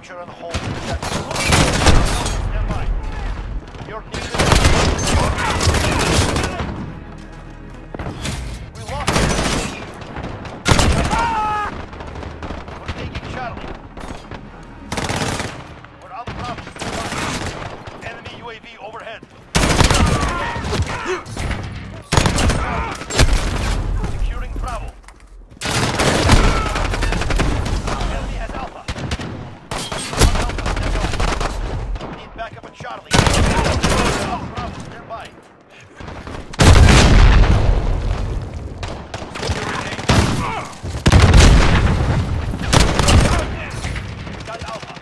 Capture and hold objective. Stand by. You're needed. We lost it. We're taking Charlie. We're on the top. Enemy UAV overhead. Securing Bravo. Enemy has Alpha. Need backup at Charlie. Bravo, stand by. Got Alpha.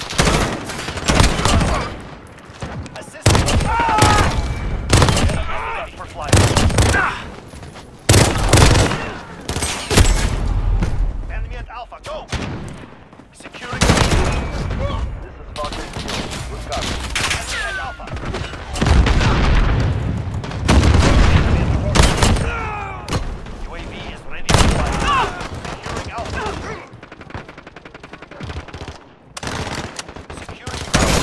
Assist. For flight. Enemy at Alpha, go! Securing. This is Falcon. We've got it. Enemy at Alpha. UAV is ready to fly. Securing Alpha. Securing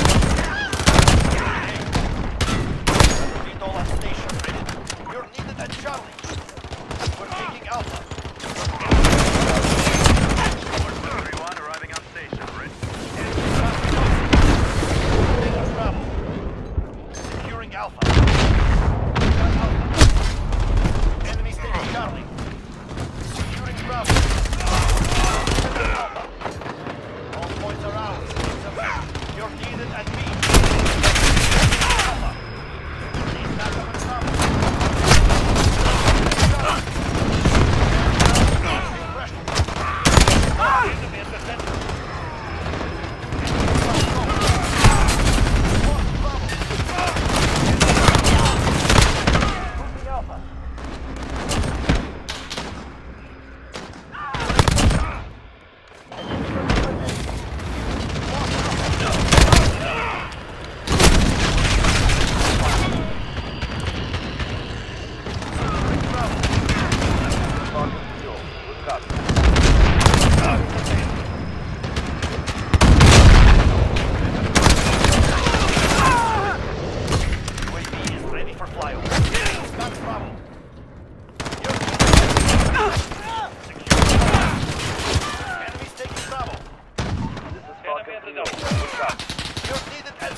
VTOL at station ready. You're needed at Charlie. We're taking Alpha. Everyone arriving on station, ready. Bravo. Securing Alpha. Got Alpha. Enemy taking Charlie. Securing Bravo. Alpha. All points are out. You're needed at B. Alpha. Need backup at Bravo. Enemy at the center. Moving Alpha. UAV is ready for flyover. Got Bravo. Enemy's taking Bravo. This is Falcon. You're needed at C.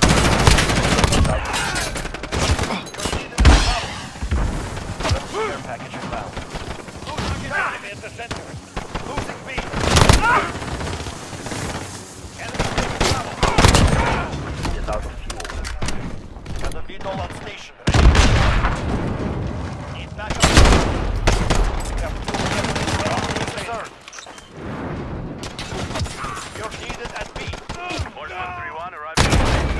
You're needed at Bravo. Care package inbound. Losing enemy at the center. Losing B. Enemy taking Bravo. Is out of fuel. Got the VTOL on station. Ready? Need backup. Got fuel reserve. You're needed at B. Order 131 arriving on station.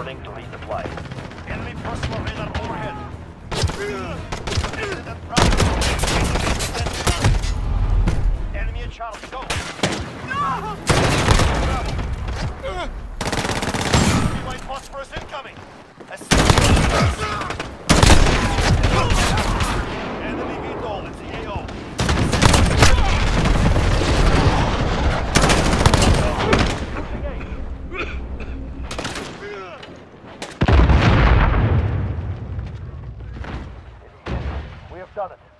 building to resupply. Enemy personal radar overhead. Enemy at Charlie, go! White phosphorus incoming! Enemy VTOL, it's the AO. We have done it.